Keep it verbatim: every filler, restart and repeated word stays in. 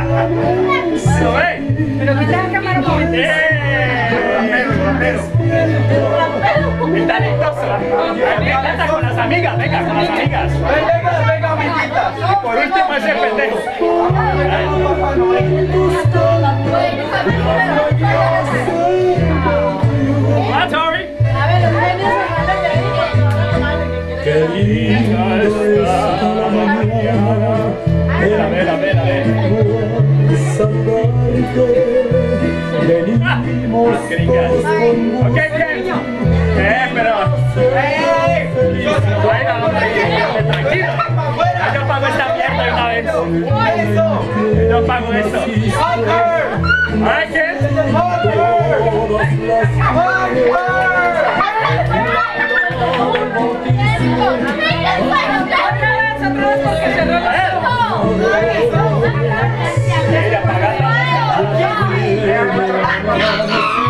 ¿Lo ven? Pero que está en cámara un momento. El talentoso. Me encanta con las amigas, venga, con las amigas. Venga, venga, amiguitas. Y por último ese pendejo. Ah, Tori. A ver, los premios Qué linda esta mañana. A ver, a ver, a ver, a ver. Venimos Las gringas. Ok, bien. Eh, pero. ¡Eh! Bueno, hombre, tranquilo. Ya yo pago esta mierda de una vez. Yo pago esto. ¿Ay, qué? Mira, pagando.